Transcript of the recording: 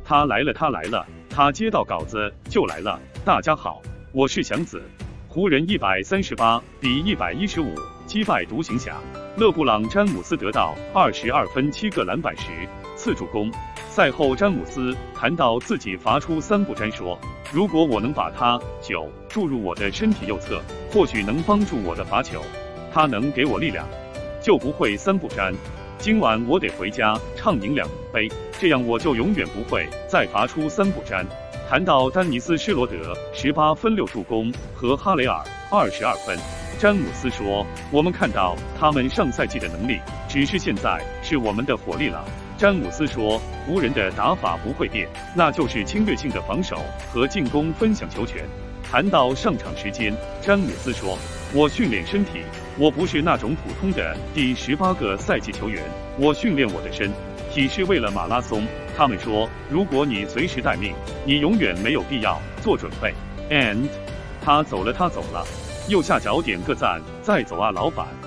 他来了，他来了，他接到稿子就来了。大家好，我是祥子。湖人138比115击败独行侠，勒布朗·詹姆斯得到22分、7个篮板、10次助攻。赛后，詹姆斯谈到自己罚出3不沾，说：“如果我能把他注入我的身体右侧，或许能帮助我的罚球。他能给我力量，就不会3不沾。今晚我得回家畅饮2杯，这样我就永远不会再罚出3不沾。”谈到丹尼斯·施罗德18分6助攻和哈雷尔22分，詹姆斯说：“我们看到他们上赛季的能力，只是现在是我们的火力了。”詹姆斯说：“湖人的打法不会变，那就是侵略性的防守和进攻分享球权。”谈到上场时间，詹姆斯说：“我训练身体，我不是那种普通的第18个赛季球员，我训练我的身体是为了马拉松。”他们说：“如果你随时待命，你永远没有必要做准备。” And 他走了，右下角点个赞，再走啊，老板。